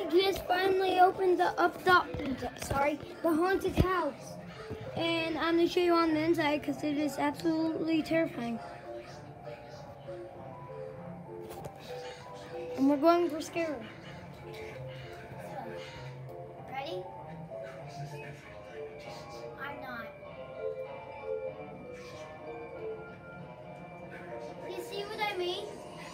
just finally opened the haunted house, and I'm gonna show you on the inside because it is absolutely terrifying. And we're going for scary. Ready? I'm not. You see what I mean?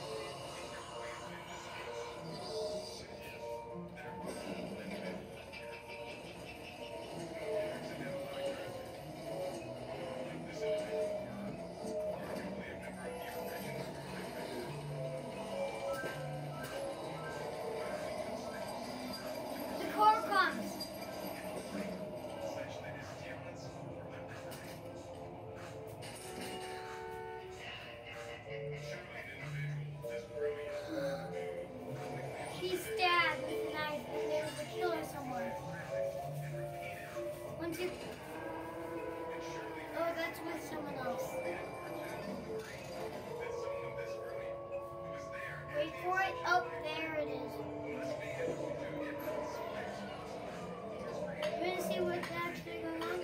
The car comes. He's stabbed with a knife and there's a killer somewhere. Once you... Oh, that's with someone else. Wait for it. Oh, there it is. You want to see what's actually going on?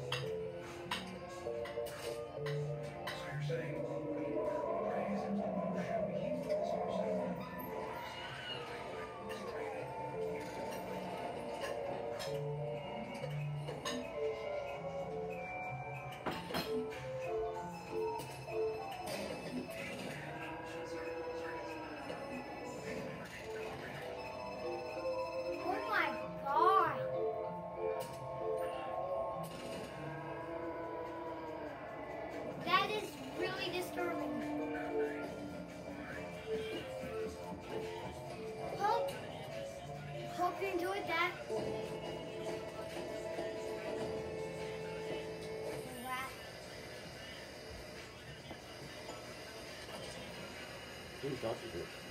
Oh my God. That is really disturbing. Hope you enjoyed that. Who's Dr. Good?